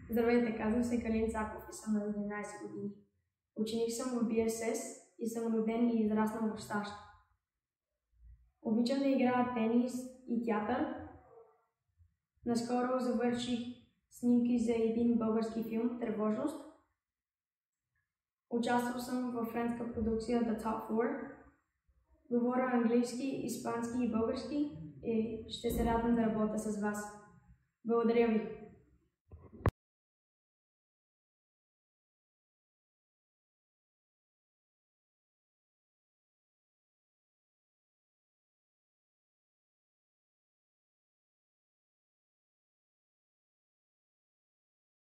Здравейте, казвам се Калин Цаков и съм на 11 години. Ученик съм в BSS и съм роден и израснал в САЩ. Обичам да играя тенис и театър. Наскоро завърших снимки за един български филм „Тревожност“. Участвал съм във френска продукция The Top Floor. Говоря английски, испански и български и ще се радвам да работя с вас. Благодаря ви!